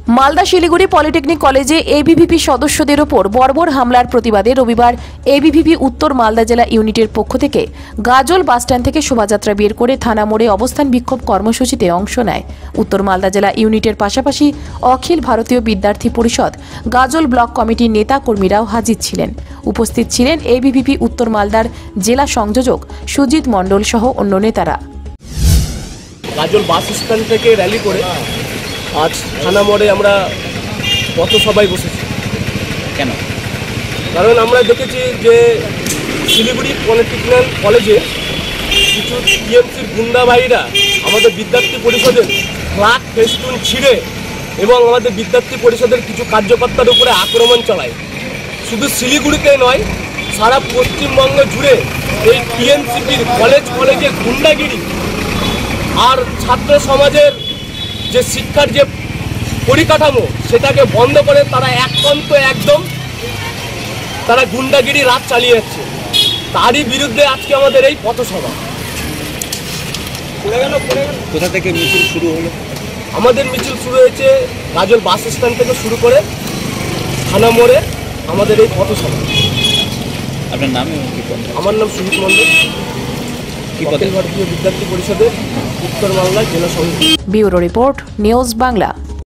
Malda Siliguri polytechnic কলেজে ABVP সদস্যদের ওপর বর্বর হামলার প্রতিবাদে রবিবার এবিভিপি উত্তর মালদা জেলা ইউনিটের পক্ষ থেকে গাজল বাসস্ট্যান্ড থেকে শোভাযাত্রা বের করে থানা মোড়ে অবস্থান বিক্ষোভ কর্মসূচিতে অংশ নেয় উত্তর মালদা জেলা ইউনিটের পাশাপাশি অখিল ভারতীয় বিদ্যার্থী পরিষদ গাজল ব্লক কমিটির নেতা কর্মীরাও হাজির ছিলেন। উপস্থিত ছিলেন এবিভিপি উত্তর মালদার জেলা সংযোজক সুজিত মণ্ডল সহ অন্য নেতারা। গাজল বাস স্ট্যান্ড থেকে র্যালি করে আজ থানা মোড়ে আমরা পথসভায় বসেছি। কেন? কারণ আমরা দেখেছি যে শিলিগুড়ি পলিটেকনিক্যাল কলেজে কিছু টিএমসির গুন্ডাবাহীরা আমাদের বিদ্যার্থী পরিষদের ফ্ল্যাগ ফেস্টুন ছিঁড়ে এবং আমাদের বিদ্যার্থী পরিষদের কিছু কার্যকর্তার উপরে আক্রমণ চালায়। শুধু শিলিগুড়িতে নয়, সারা পশ্চিমবঙ্গ জুড়ে এই টিএমসিপির কলেজে গুন্ডাগিরি আর ছাত্র সমাজের যে শিক্ষার যে পরিকাঠামো সেটাকে বন্ধ করে তারা একদম তারা গুন্ডাগিরি রাত চালিয়ে যাচ্ছে। তারই বিরুদ্ধে আজকে আমাদের এই পথসভা। কোথা থেকে মিছিল শুরু হলো? আমাদের মিছিল শুরু হয়েছে গাজল বাস স্ট্যান্ড থেকে শুরু করে থানা মোড়ে আমাদের এই পথসভা। আপনার নাম? আমার নাম সুজিত মণ্ডল, অখিল ভারতীয় বিদ্যার্থী পরিষদের উত্তর বাংলা জেলা সমিতি। Bureau report, news Bangla.